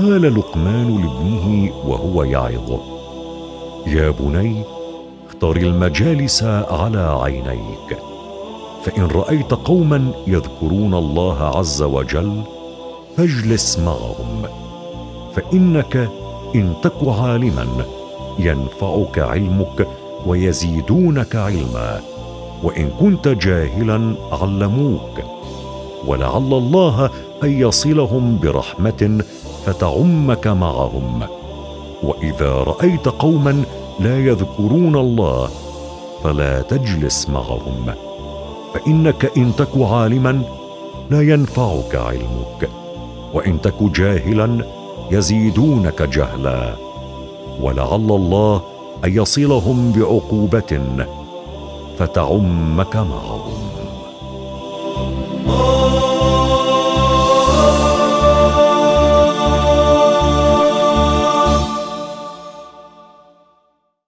قال لقمان لابنه وهو يعظه: يا بني، اختر المجالس على عينيك، فإن رأيت قوما يذكرون الله عز وجل فاجلس معهم، فإنك إن تك عالما ينفعك علمك ويزيدونك علما، وإن كنت جاهلا علموك، ولعل الله أن يصلهم برحمة فتعمك معهم. وإذا رأيت قوما لا يذكرون الله فلا تجلس معهم، فإنك إن تك عالما لا ينفعك علمك، وإن تك جاهلا يزيدونك جهلا، ولعل الله أن يصلهم بعقوبة فتعمك معهم.